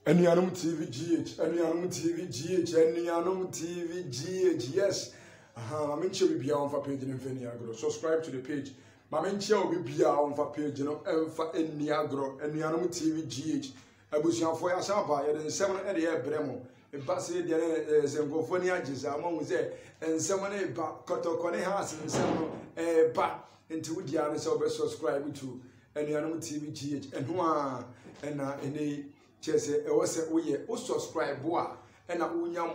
Enianum TV GH, Enianum TV GH, Enianum TV GH, yes. Mamenche will be on for page in Feniagro. Subscribe to the page. Mamenche will be on for page, you know, and for Eniagro, Enianum TV GH. Abusian for Yasaba, and 7 at the air Bremo. A bassy, the Zengophonia Jis, among there, and someone a back, Kotoko house, and some a back into the others over subscribe to Enianum TV GH, and one, and a Chese, was a way, subscribe, boy, and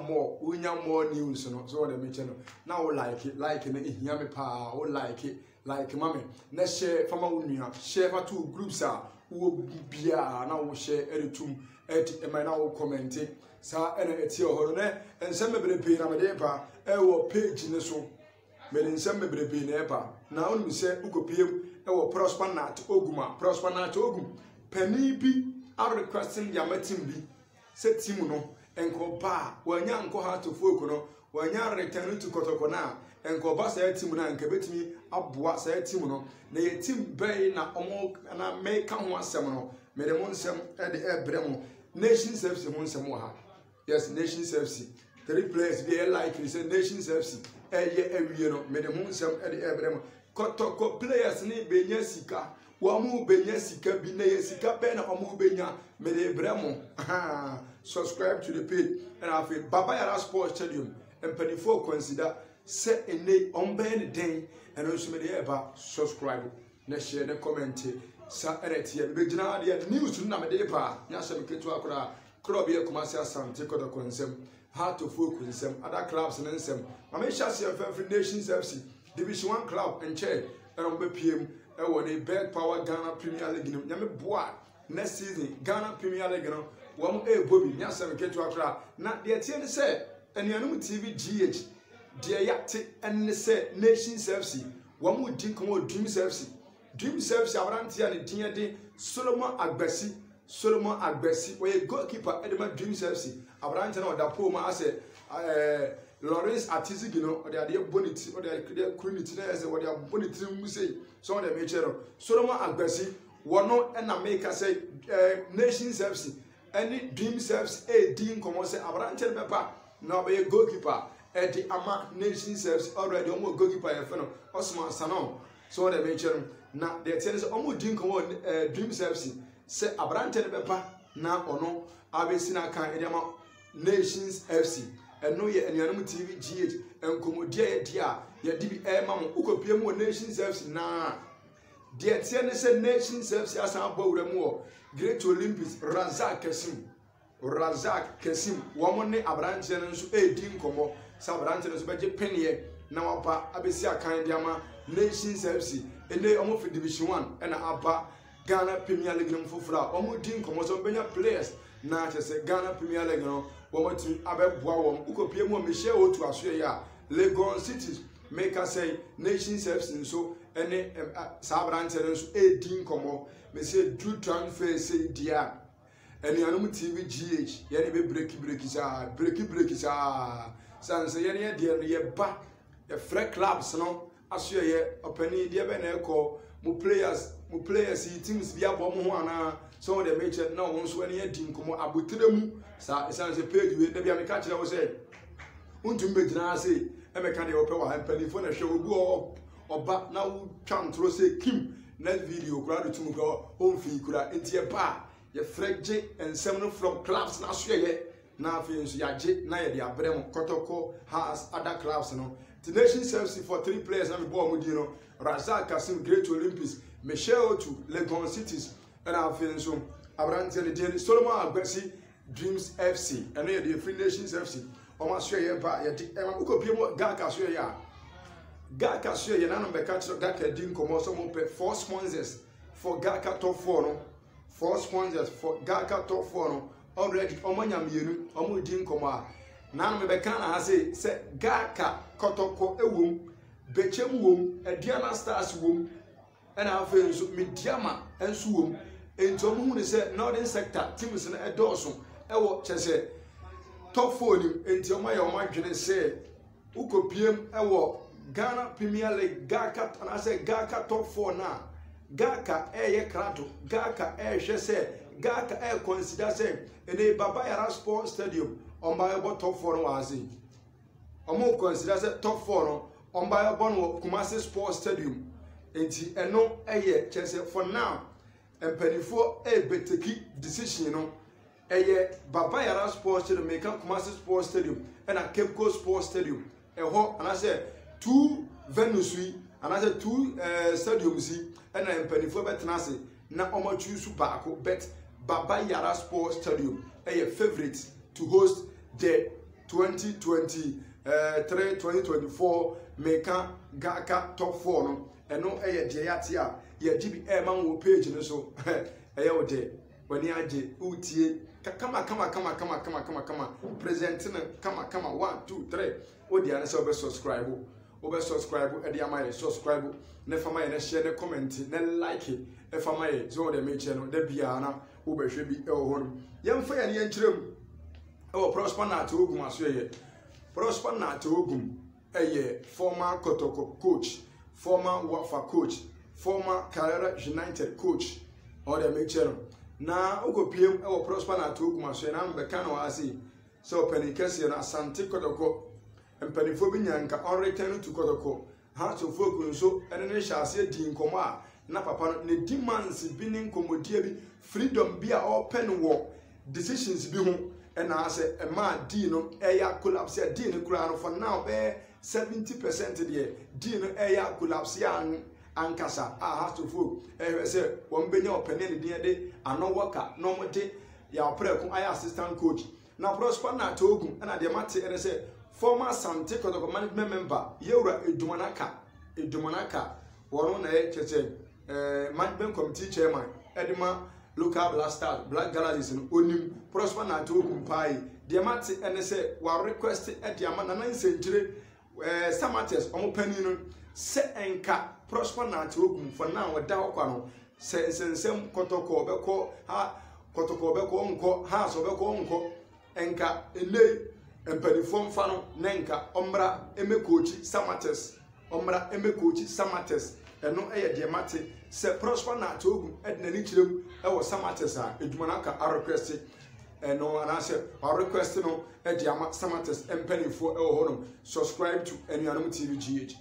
unya more news, so the channel. Now like it, yummy pa, or like it, like mammy. Let's share from Unia, share for 2 groups are who be now share every 2 at my now commenting. Sa and it's your hornet, and some of the pain of a depa, our page in the so. Meaning some of the pain ever. Now we say, Ukopium, our prosper not Ogum, penny be. I requesting Yamatim be said Timono and Copa, when young Coha to Focono, when young returning to Kotoko now, and Coba said Timona and Cabetimi up what said Timono, they Tim Bay na Omo and I may come one seminal, made a monsem at the air Bremo, Nation Service Monsamoha. Yes, Nation Service. 3 players be likely said Nation Service, every year, made a monsem at the air Bremo. Kotoko players need Benyasika. Wamu benya sika bine sika pena omu benya mede bremo. Subscribe to the page and I feel Baba Yara Sports Stadium and penifo consider set a name on Ben day and also made ever subscribe. Na share na comment sa eretia begina dia news na mede pa nya se meketu akora club ye Kumasi Asante Kotoko nsem how to focus nsem other clubs nsem ma me share for Nations FC Division 1 club and chair and be PM the Bed Power Ghana Premier League. Yami Boa next season Ghana Premier League. One Bobby Nyasam get to Accra. Not the TN say, and Yanum TV GH, dear Yati and say Nations FC. One would think more Dreams FC. Dreams FC Arantia and Tiandi Solomon Agbesi, where a goalkeeper Edmund Dreams FC. Arantia or the Poma, I said, Lawrence Artisigino, or the idea bonity, or the Quinity, or the bonity say. So the major Solomon Agbesi, one no and America say Nations FC, any Dreams FC, a Dean Commerce, Abrante Papa, now be a goalkeeper at the Ama Nations FC already almost goalkeeper a fellow Osman Sanon. So the major now the tennis almost Dean Commerce Dreams FC say Abrante Papa now or no Abesina can Edema Nations FC. And no yet and Yanum TV GH and Comodia dia ya DB Mam Uko PM Nations FC na dear Tiana Nations FC as a more Great Olympics Razak Kesim Womone Abrantians a Dean Como Sabrantians Baje Penny now Abesia Kandiama Nations FC and they almost for Division 1 and Abba Ghana Premier League Fufra almost Dean Como so many players na say Ghana Premier League woman to Abel Uko PM Michelle to Australia, Legon cities make us say Nations FC so any Sabrantians 18 como me say do transfer say dear any Yanum TV GH yani be breaky sans yani dear ye ba a fresh clubs no Australia opening dear ben call mu players teams be abo mo ana some of the major now once when you team come abutremu sa esanse page we na bia me ka kire wo say untum be gina say e me ka de ope wa panifo na hwe ogu oba na wo twantro say kim next video kura do tum ko on fi kura entie ba ye frege ensem from clubs na so ye na afi nso ya je na ye de abrem Kotoko has other clubs no the Nations FC for 3 players na me ball mu di no Razak Kasim Great Olympics Michelle to Legon cities and I feel so Abrante and the Solomon Agbesi Dreams FC and the Free Nations FC on my share empire yet Uko Pimo Gaka Suya Gaka Suya Nano Bekacho Gaka Dim Como some 4 sponsors for Gaka top 4 no 4 sponsors for Gaka top 4 no already Omanyam Yenu Omu Dim Coma Nano Bekana say Gaka Kotoko Ewum Bechem Wum a Diana Stars Wum and I feel so Midiama and Suum. And to whom say northern sector, Timson and Dawson, watch say top 4 until my margin say Uko PM Ghana Premier League Gaka and I say Gaka top 4 now. Gaka Krato, Gaka she say Gaka air consider say ene Baba Yara Sports Stadium on by about top 4 no wazi. Omo consider say top 4 no on by about Kumasi Sports Stadium. Enti eno eye chese for now empanifo beteki decision no eye Baba Yara Sports Stadium make Kumasi Sports Stadium and a Cape Coast Sports Stadium. Eho and I say 2 venues and I say 2 stadiums and empanifo betenase na omo choose baako bet Baba Yara Sports Stadium a favorite to host the 2023-2024 Meka Gaka top 4 no eno eye de yatia ye gibi e man wo page no so eye wo de wani age utie kama present na kama 1 2 3 o de ana se obe subscribe e de amaye subscribe ne fama ye ne share ne comment ne like e fama ye so de me channel da bia na wo be hwe bi e wo ho yemfa ya ne yenkyerem e wo prosper na to Ogum aso ye prosper na to Ogum eye former Kotoko coach, former Wafa coach, former Yara United coach, or the major. Now, Ugo PM or prosper na to Ogum aso na mbeka na wasi so penikesi na Asante Kotoko and penifobinyanka on return to Kotoko. Hearts of folk so and then shall say din koma na papa ne demands binin komodia bi freedom be open war decisions bi ho and I say a man dino eya collapse ya din kura no for now 70% there din eya collapse ya ankasa hearts to folk say one benya open ne din de ano worker no mote ya preko aya assistant coach na prosper na to Ogum and the mate and say former Asante Kotoko management member Yara Edumanaka wono na cheche management committee chairman Edema local black galleries no onim prosper na to Ogum pai de mate ene se wa request ediama na nsenjire samates omo pani no se enka prosper na to Ogum for now we da okwa no se nsensem Kotoko beko ha Kotoko beko nko ha so beko nko enka enei empanifom fano nenka omra emekochi samates eno eye de mate se prosper na to Ogum edna ni kirem e wo samates a edumanaka a request eno ana se a request no e de ama samates empanifo e wo honom subscribe to Enuanum TV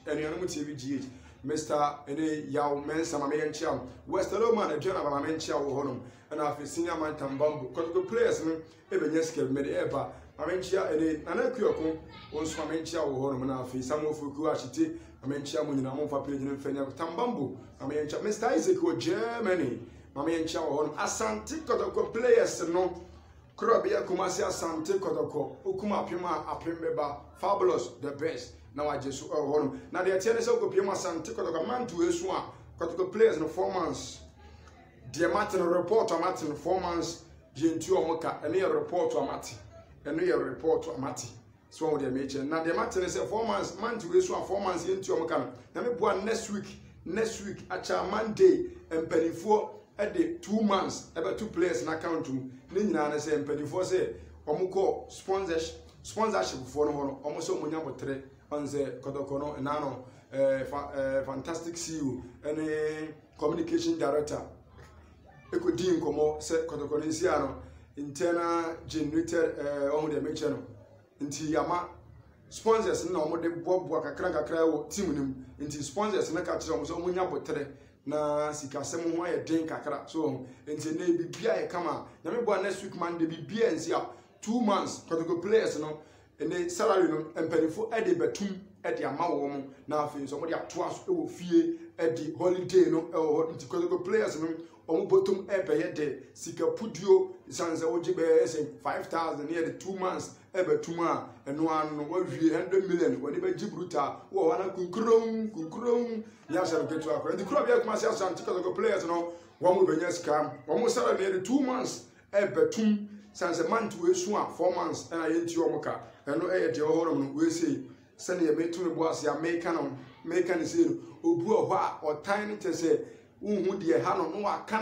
GH Mr. Ene yaw mensa mama yenchia Western man e jona mama yenchia wo honom and afi senior man tambambo Kotoko players no e be nyeske mede eba amenchia ene anakuoko onso amenchia wo honom na afi samofuku achite amenchia mo nyina mo fa page ne mfanya tambambo amenchia Mr. Isaac wo Germany amenchia wo honom Asante Kotoko players no krobia Kumasi Asante Kotoko okuma apema apembeba fabulous the best na wajesu wo honom na de tiene se okopia Asante Kotoko mantu esu a Kotoko players no 4 months de Martin report Martin 4 months gentu omoka ene report amati eno ye report amati so wo de meche na de Martin say 4 months man to so 4 months into omoka na me boa next week acha Monday empanifo e de 2 months about 2 players na account mu ni nyina na say empanifo say omukọ sponsorship for no hono omo so munya botre on the Kotoko no na no fantastic CEO and communication director ekodin komo se Kotoko ni sia no internal generated on the make channel nti yama sponsors na omo de bobo kakra wo team nim nti sponsors na ka kire omo so munya botre na sikasem ho aye den kakra so nti na bibia e kama na me bo next week man de bibia nsia 2 months Kotoko players no ene salary no empanifo e de betum e de ama wo mo na afi so mo de atoa so e wo fie e de holiday no e wo nti Kotoko players no omo botum e be ye de sika pudio sanze oje be 5,000 near the 2 months e betum a eno an no wa wie 100 million woni be jibruta wo wana kunkurum ya sha ketu akọ nti kro bia kuma sia Asante Kotoko players no wo mo benya sika wo mo salary near the 2 months e betum sanze man to esu a 4 months na ye nti omo ka eno e ye de ohorom no we say sane ye metu bo asia make ni say no obu oho a otan te say unhu de ha no no aka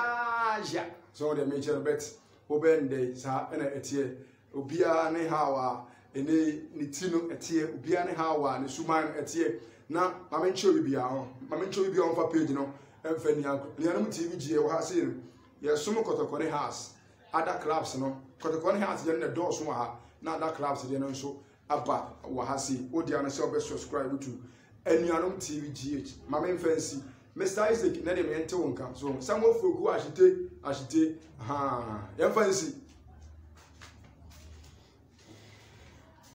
ya so de make bet obende sa na etie obia ne hawa ene ni tino etie obia ne hawa ne suman etie na mamencho bibia on fa page no emfani Enuanum TV GH wo ha say some Kotoko ne house other clubs no Kotoko ne house dey na door so ha na other clubs dey no so aba wa ha si odi an se subscribe to Enuanom TV GH mama fancy Mr. Isaac na dem ente wonka so some of you go ashite yam fancy